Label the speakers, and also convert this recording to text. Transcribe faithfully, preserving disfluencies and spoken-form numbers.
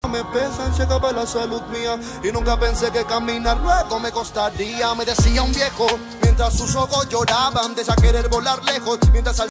Speaker 1: me pesan, se acaba la salud mía. Y nunca pensé que caminar luego me costaría. Me decía un viejo, mientras sus ojos lloraban, de querer volar lejos, mientras al